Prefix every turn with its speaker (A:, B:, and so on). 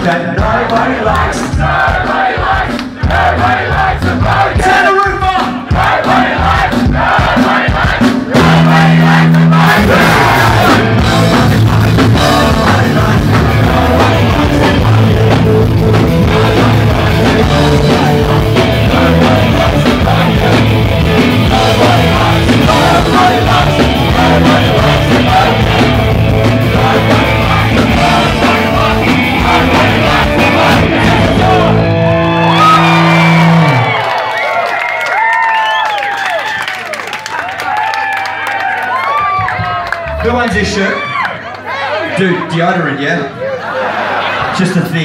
A: that nobody likes. Nobody likes. Nobody likes a bogan. Turn the roof on. Nobody likes. Nobody likes. Nobody likes a bogan. Who owns this shirt? Dude, deodorant, yeah? Just a thing.